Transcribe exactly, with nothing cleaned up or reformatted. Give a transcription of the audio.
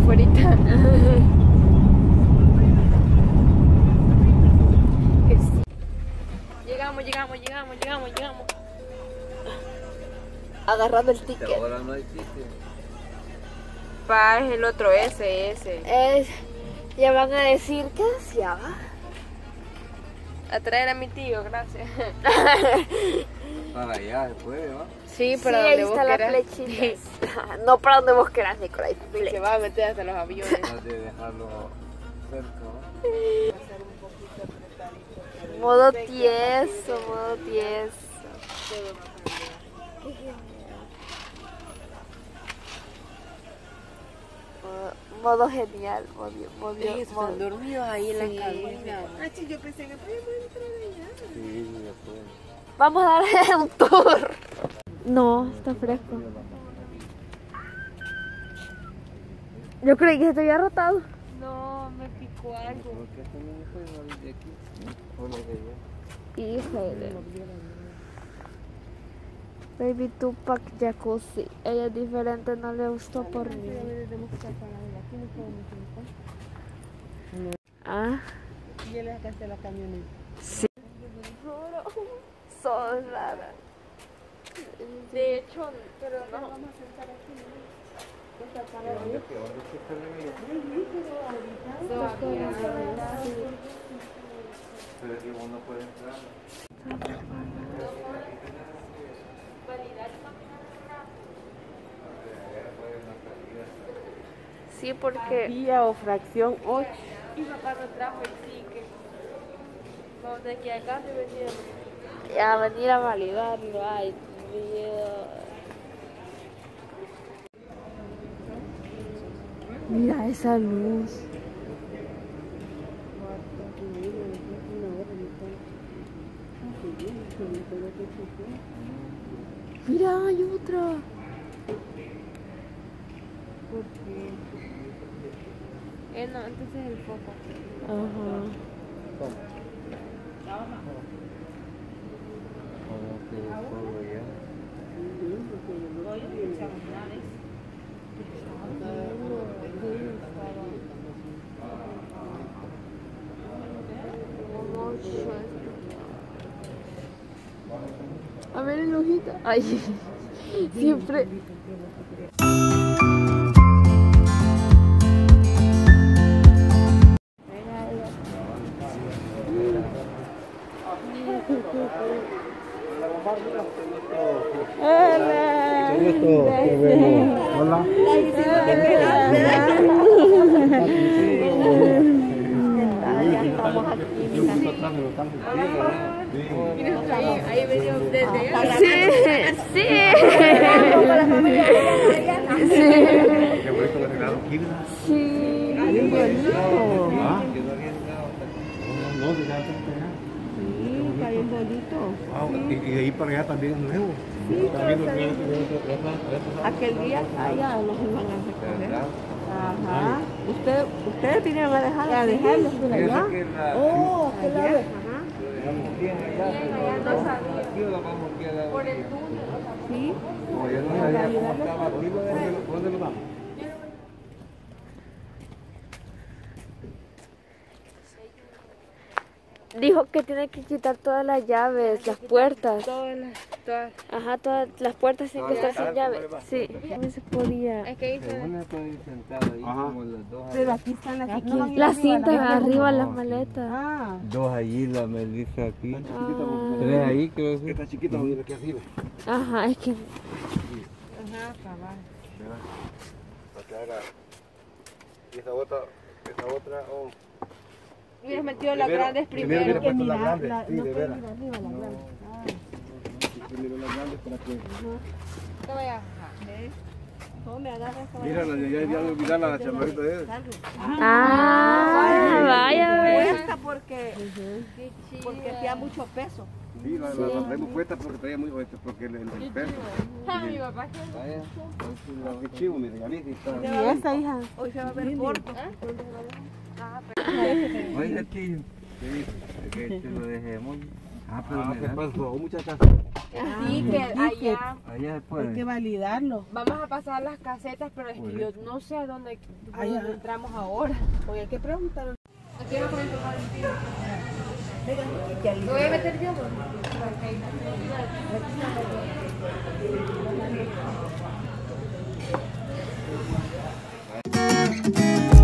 afuerita. Llegamos, llegamos, llegamos, llegamos, llegamos. Agarrando el ticket. Ahora no hay ticket. Pa, es el otro, ese, ese. Es, ya van a decir que ya va. A traer a mi tío, gracias. Para allá se puede, ¿va? Sí, Sí, para ahí donde vos está la querás. flechita. No para donde vos querás, Nicolás. Se va a meter hasta los aviones. No de dejarlo cerca, ¿va? Modo tieso, modo tieso. Qué genial. Modo, modo genial, modo, modo, Ellos modo- están dormidos ahí en Sí. la cabina. Ah, sí, yo pensé que podíamos entrar allá. Sí, ya puede. Vamos a dar un tour. No, está fresco. Yo creí que se te había rotado. No, me picó algo. ¿Por qué también fue de aquí? ¿O no de allá? Híjole. Baby Tupac Jacuzzi. Ella es diferente, no le gustó por mí. Ah, Y él acá está la camioneta. sí. Son raras. De hecho, pero no. Vamos a sentar aquí. ¿Dónde es que dónde es que está el remedio? Pero es que uno puede entrar. Sí, porque Vía o fracción ocho. Mi papá no trajo el ticket. Vamos de aquí a acá y venir. a venir a validarlo. Ay, Dios. Mira esa luz. Mira, hay otra. Eh, no, entonces el foco. Ajá. Como que todo allá. A ver el ojito. Ay, siempre. Hola. Ahí venimos desde allá. Sí, sí. Qué bonito que arreglaron aquí, ¿verdad? Sí. Ah, no, de allá Sí, está bien bonito. Wow, y, y de ahí para allá también es nuevo. También lo que Aquel día allá los iban a recoger. ¿verdad? Ajá. Usted, ustedes vinieron a dejar a dejarlos por allá. Pienso que la, Oh, aquel lado. digamos, bien allá, pero aquí lo vamos a quedar. Por el túnel. Sí. Como yo no sabía cómo estaba aquí, ¿dónde lo- ¿dónde lo vamos? Dijo que tiene que quitar todas las llaves, las puertas. Todas las, todas. Ajá, todas las puertas tienen que estar sin Todas llave. las Sí, no se podía. Es que ahí se Uno puede ir sentado ahí como los dos. Pero aquí están las Aquí, no van a ir las arriba, cintas las- arriba, las No, sí. maletas. Ah. Dos allí, la Melissa aquí. Ah. Tres ahí, creo que. Está chiquita, mira aquí arriba. Ajá, es que Ajá, cabal. Para que haga. Y esa otra, esa otra, oh. hubieras metido las Primero- grandes primero primero. hubiera puesto la Mira, grande, la- sí, no de pueden veras. ir arriba, la grande. Ah. Primero las grandes para que. Te voy a No me agarras esa Mira, la- ya, ya me olvidar la chamarrita de él. Ah, vaya, ve. Cuesta porque, porque hacía mucho peso. Sí, la, la, la traemos puesta porque traía muy este, porque el, el, el peso. Ah, mi papá que Vaya, qué chivo, mire, ya viste, está. Y esta hija. Hoy se va a ver corto. Oiga, tío. ¿Qué dice? Que te lo dejemos. Ah, pero Ah, me ¿qué da- pasó, muchachas? El ticket allá. allá se Hay puede. que validarlo. Vamos a pasar las casetas, pero es que yo no sé a dónde, por Allá. dónde entramos ahora. Oye, hay que preguntar. Aquí no comento con el tío. Venga, que ahí- ¿Me voy a meter yo? ¿No?